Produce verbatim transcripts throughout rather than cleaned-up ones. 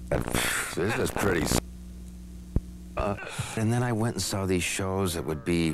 This is pretty. Uh, and then I went and saw these shows that would be,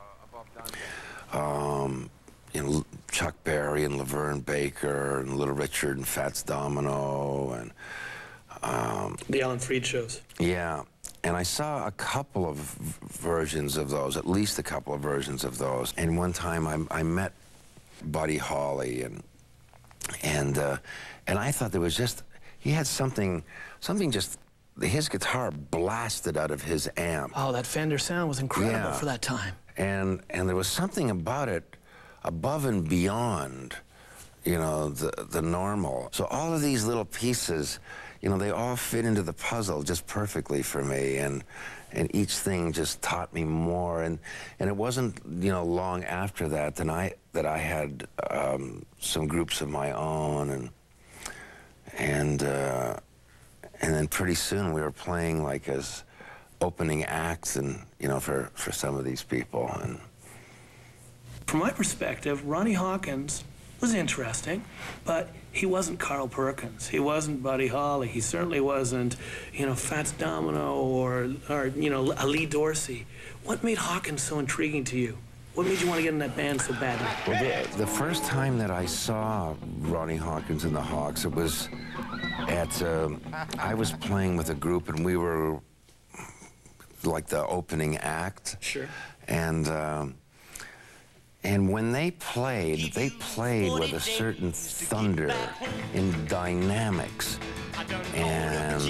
um, you know, Chuck Berry and Laverne Baker and Little Richard and Fats Domino and um, the Alan Freed shows. Yeah, and I saw a couple of versions of those, at least a couple of versions of those. And one time I, I met Buddy Holly, and and uh, and I thought there was just he had something something just. His guitar blasted out of his amp. Oh, that Fender sound was incredible yeah. for that time. And and there was something about it above and beyond, you know, the the normal. So all of these little pieces, you know, they all fit into the puzzle just perfectly for me, and and each thing just taught me more. And and it wasn't, you know, long after that that I that I had um, some groups of my own, and and. Uh, And then pretty soon we were playing like as opening acts, and you know, for for some of these people. And from my perspective, Ronnie Hawkins was interesting, but he wasn't Carl Perkins. He wasn't Buddy Holly. He certainly wasn't, you know, Fats Domino or or you know, a Lee Dorsey. What made Hawkins so intriguing to you? What made you want to get in that band so badly? Well, the, the first time that I saw Ronnie Hawkins and the Hawks, it was at, uh, I was playing with a group, and we were like the opening act. Sure. And, um, and when they played, they played with a certain thunder in dynamics. And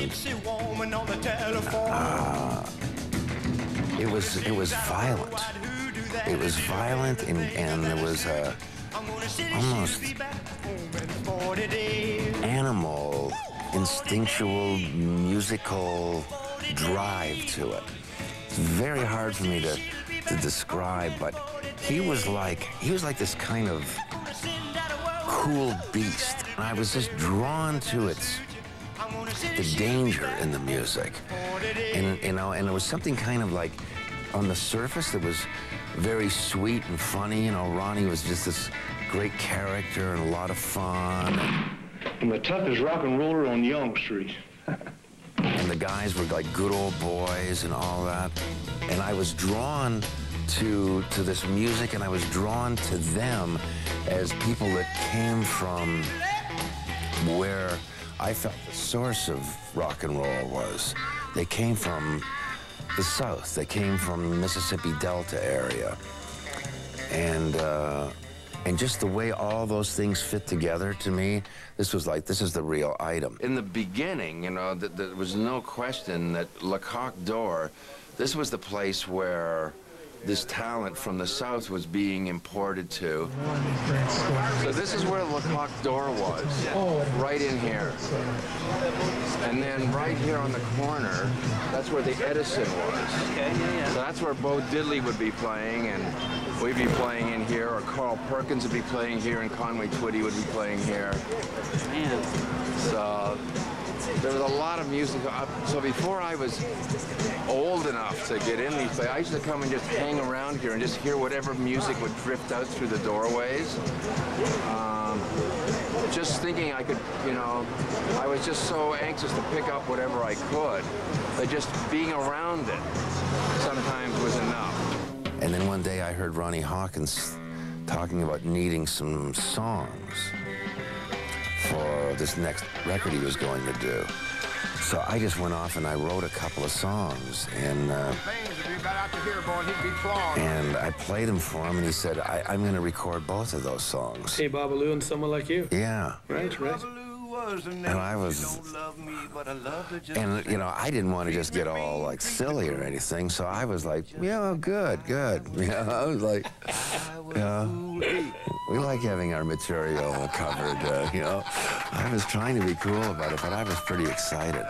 uh, it was, it was violent. It was violent, and, and there was a almost animal, instinctual, musical drive to it. It's very hard for me to, to describe, but he was like, he was like this kind of cool beast. And I was just drawn to its, the danger in the music. And, you know, and it was something kind of like, on the surface, it was very sweet and funny. You know, Ronnie was just this great character and a lot of fun. I'm the toughest rock and roller on Young Street. And the guys were like good old boys and all that. And I was drawn to, to this music, and I was drawn to them as people that came from where I felt the source of rock and roll was. They came from the South. They came from the Mississippi Delta area. And, uh, and just the way all those things fit together, to me, this was like, this is the real item. In the beginning, you know, th there was no question that Le Coq d'Or, this was the place where this talent from the South was being imported to. So this is where Le Coq d'Or was, right in here. And then right here on the corner, that's where the Edison was. Okay, yeah, yeah. So that's where Bo Diddley would be playing, and we'd be playing in here, or Carl Perkins would be playing here, and Conway Twitty would be playing here. Man. So there was a lot of music. So before I was old enough to get in these places, I used to come and just hang around here and just hear whatever music would drift out through the doorways. Um, just thinking I could, you know, I was just so anxious to pick up whatever I could, that just being around it sometimes was enough. And then one day I heard Ronnie Hawkins talking about needing some songs for this next record he was going to do. So I just went off and I wrote a couple of songs, and uh, and I played them for him, and he said, I, I'm going to record both of those songs. Hey, Babalu and Someone Like You. Yeah. Right, right. And I was, and you know, I didn't want to just get all like silly or anything, so I was like, yeah, good, good. You know, I was like, yeah, we like having our material covered, uh, you know. I was trying to be cool about it, but I was pretty excited.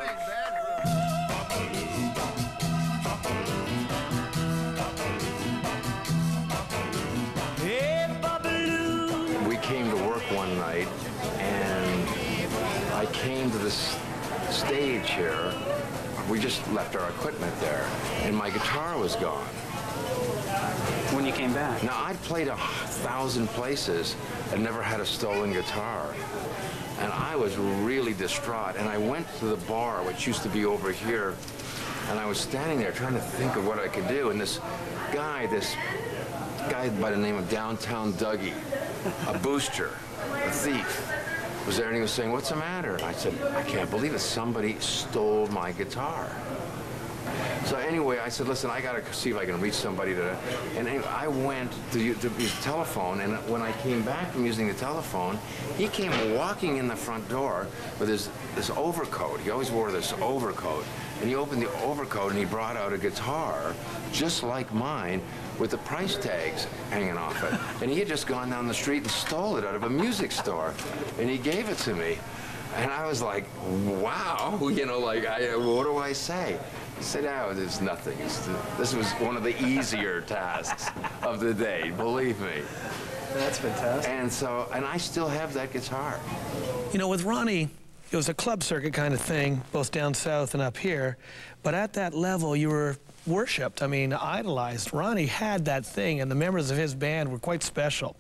We came to work one night, and I came to this stage here. We just left our equipment there, and my guitar was gone. When you came back? Now, I'd played a thousand places and never had a stolen guitar. And I was really distraught. And I went to the bar, which used to be over here, and I was standing there trying to think of what I could do. And this guy, this guy by the name of Downtown Dougie, a booster, a thief, was there, and he was saying, "What's the matter?" And I said, "I can't believe it. Somebody stole my guitar." So anyway, I said, "Listen, I gotta see if I can reach somebody to," and anyway, I went to, to his telephone, and when I came back from using the telephone, he came walking in the front door with his this overcoat. He always wore this overcoat, and he opened the overcoat and he brought out a guitar just like mine with the price tags hanging off it. And he had just gone down the street and stole it out of a music store, and he gave it to me. And I was like, wow, you know, like, I, what do I say? He said, "Oh, there's nothing. It's, this was one of the easier tasks of the day, believe me." That's fantastic. And so, and I still have that guitar. You know, with Ronnie, it was a club circuit kind of thing, both down south and up here. But at that level, you were worshipped, I mean, idolized. Ronnie had that thing, and the members of his band were quite special.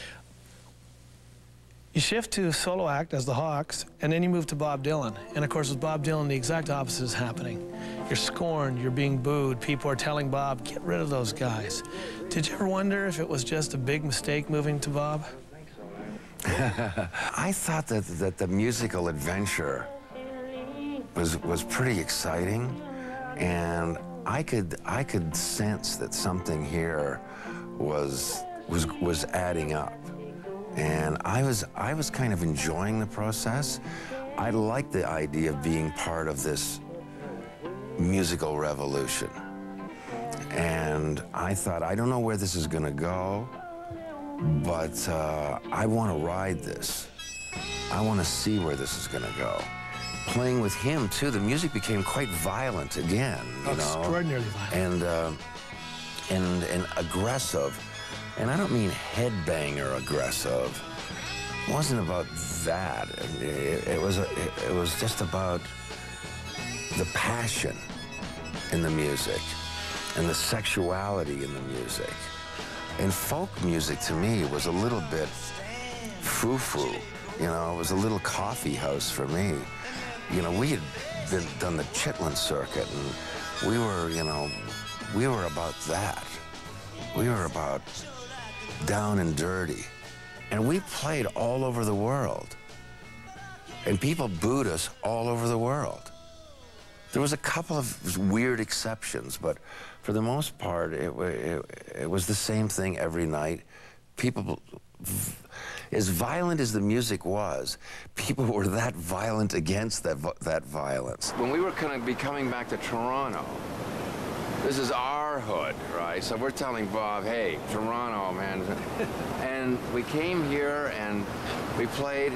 You shift to solo act as the Hawks, and then you move to Bob Dylan. And of course, with Bob Dylan, the exact opposite is happening. You're scorned, you're being booed, people are telling Bob, "Get rid of those guys." Did you ever wonder if it was just a big mistake moving to Bob? I thought that, that the musical adventure was, was pretty exciting, and I could, I could sense that something here was, was, was adding up. And I was, I was kind of enjoying the process. I liked the idea of being part of this musical revolution. And I thought, I don't know where this is going to go, but uh, I want to ride this. I want to see where this is going to go. Playing with him, too, the music became quite violent again, you know. Extraordinarily violent. And, uh, and, and aggressive. And I don't mean headbanger aggressive. It wasn't about that. It, it, was a, it, it was just about the passion in the music and the sexuality in the music. And folk music, to me, was a little bit frou-frou. You know, it was a little coffee house for me. You know, we had been, done the Chitlin circuit, and we were, you know, we were about that. We were about down and dirty. And we played all over the world. And people booed us all over the world. There was a couple of weird exceptions, but for the most part, it, it, it was the same thing every night. People, as violent as the music was, people were that violent against that, that violence. When we were going to be coming back to Toronto, this is our hood, right? So we're telling Bob, "Hey, Toronto, man." And we came here and we played,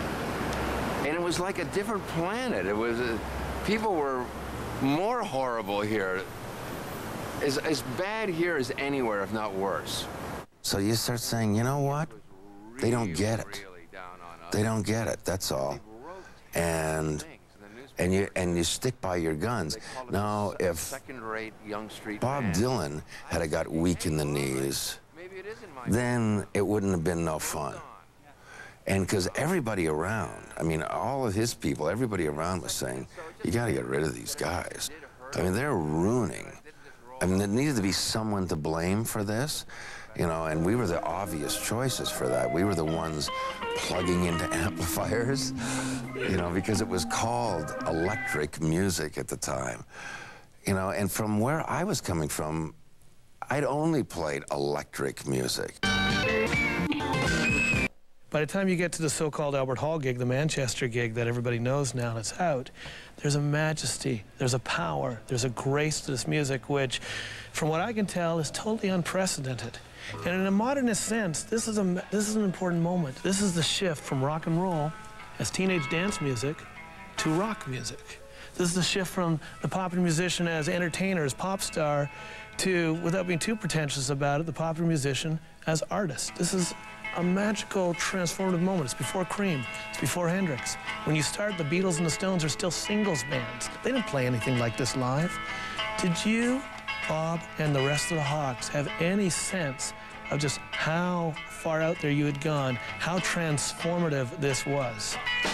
and it was like a different planet. It was, uh, people were more horrible here. As, as bad here as anywhere, if not worse. So you start saying, you know what? They don't get it. They don't get it, that's all. And and you and you stick by your guns. Now, if Bob Dylan had got weak in the knees, then it wouldn't have been no fun. And because everybody around, I mean, all of his people, everybody around was saying, you got to get rid of these guys. I mean, they're ruining. I mean, there needed to be someone to blame for this, you know, and we were the obvious choices for that. We were the ones plugging into amplifiers, you know, because it was called electric music at the time, you know, and from where I was coming from, I'd only played electric music. By the time you get to the so-called Albert Hall gig, the Manchester gig that everybody knows now and it's out, there's a majesty, there's a power, there's a grace to this music which, from what I can tell, is totally unprecedented. And in a modernist sense, this is, a, this is an important moment. This is the shift from rock and roll as teenage dance music to rock music. This is the shift from the popular musician as entertainer, as pop star, to, without being too pretentious about it, the popular musician as artist. This is a magical, transformative moment. It's before Cream. It's before Hendrix. When you start, the Beatles and the Stones are still singles bands. They didn't play anything like this live. Did you, Bob, and the rest of the Hawks have any sense of just how far out there you had gone, how transformative this was.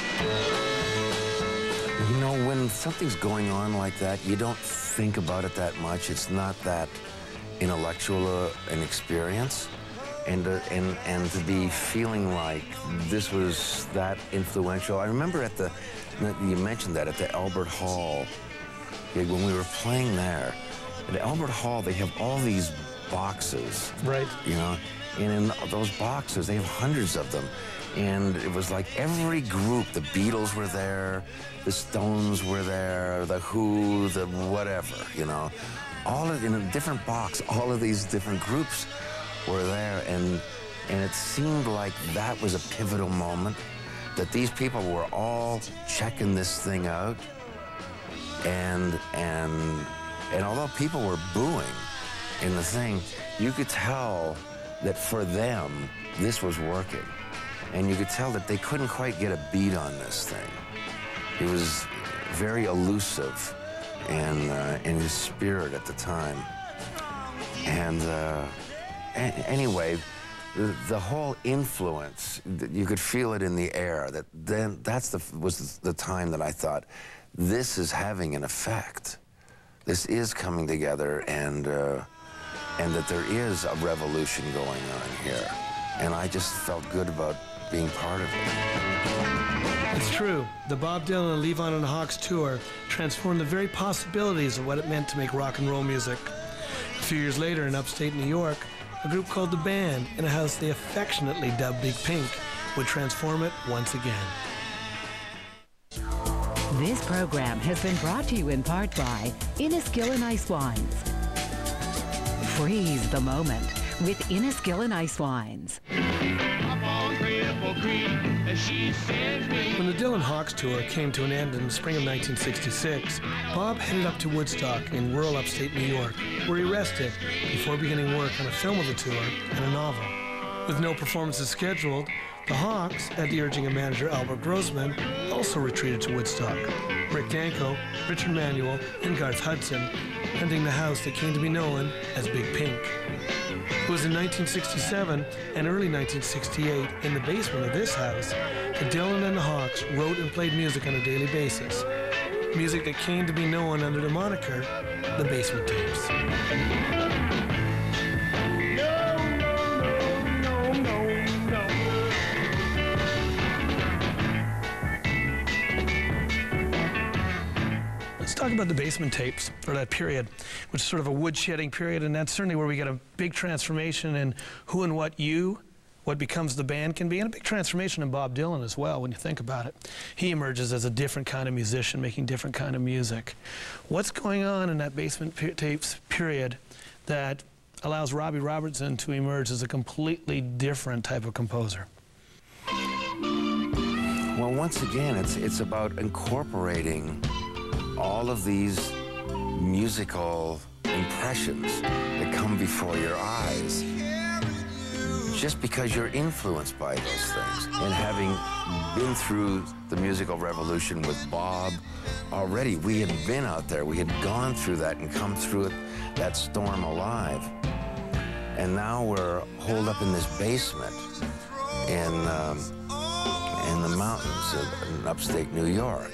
You know, when something's going on like that, you don't think about it that much. It's not that intellectual uh, an experience. And, uh, and, and to be feeling like this was that influential. I remember at the, you mentioned that, at the Albert Hall, when we were playing there, at Albert Hall, they have all these boxes. Right. You know, and in those boxes, they have hundreds of them. And it was like every group, the Beatles were there, the Stones were there, the Who, the whatever, you know. All of, in a different box, all of these different groups were there, and, and it seemed like that was a pivotal moment, that these people were all checking this thing out, and, and, and although people were booing in the thing, you could tell that for them, this was working. And you could tell that they couldn't quite get a beat on this thing. It was very elusive in, uh, in his spirit at the time. And uh, a anyway, the, the whole influence, you could feel it in the air. That then that's the was the time that I thought, this is having an effect. This is coming together, and uh, and that there is a revolution going on here. And I just felt good about being part of it. It's true. The Bob Dylan and Levon and the Hawks tour transformed the very possibilities of what it meant to make rock and roll music. A few years later, in upstate New York, a group called The Band, in a house they affectionately dubbed Big Pink, would transform it once again. This program has been brought to you in part by Inniskill Ice Wines. Freeze the moment with Inniskill Ice Wines. When the Dylan Hawks tour came to an end in the spring of nineteen sixty-six, Bob headed up to Woodstock in rural upstate New York, where he rested before beginning work on a film of the tour and a novel. With no performances scheduled, the Hawks, at the urging of manager Albert Grossman, also retreated to Woodstock. Rick Danko, Richard Manuel, and Garth Hudson, renting the house that came to be known as Big Pink. It was in nineteen sixty-seven and early nineteen sixty-eight, in the basement of this house, that Dylan and the Hawks wrote and played music on a daily basis. Music that came to be known under the moniker, the Basement Tapes. Let's talk about the Basement Tapes, or that period, which is sort of a woodshedding period, and that's certainly where we get a big transformation in who and what you, what becomes the band can be, and a big transformation in Bob Dylan as well, when you think about it. He emerges as a different kind of musician, making different kind of music. What's going on in that Basement Tapes period that allows Robbie Robertson to emerge as a completely different type of composer? Well, once again, it's, it's about incorporating all of these musical impressions that come before your eyes just because you're influenced by those things. And having been through the musical revolution with Bob already, we had been out there, we had gone through that and come through it, that storm alive. And now we're holed up in this basement in, um, in the mountains of, in upstate New York.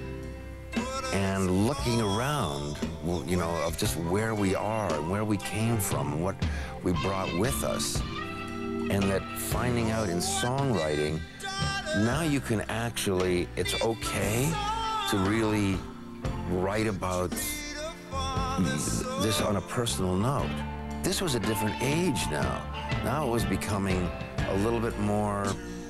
And looking around, you know, of just where we are and where we came from and what we brought with us. And that finding out in songwriting, now you can actually, it's okay to really write about this on a personal note. This was a different age now. Now it was becoming a little bit more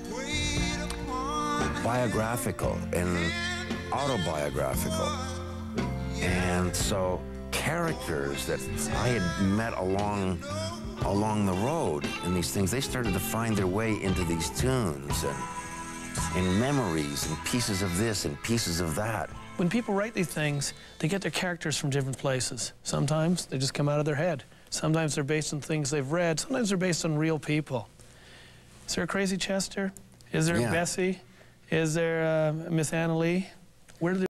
biographical and autobiographical. And so characters that I had met along along the road in these things, they started to find their way into these tunes and, and memories and pieces of this and pieces of that. When people write these things, they get their characters from different places. Sometimes they just come out of their head. Sometimes they're based on things they've read. Sometimes they're based on real people. Is there a Crazy Chester? Is there Yeah. a Bessie? Is there uh, Miss Anna Lee? Where do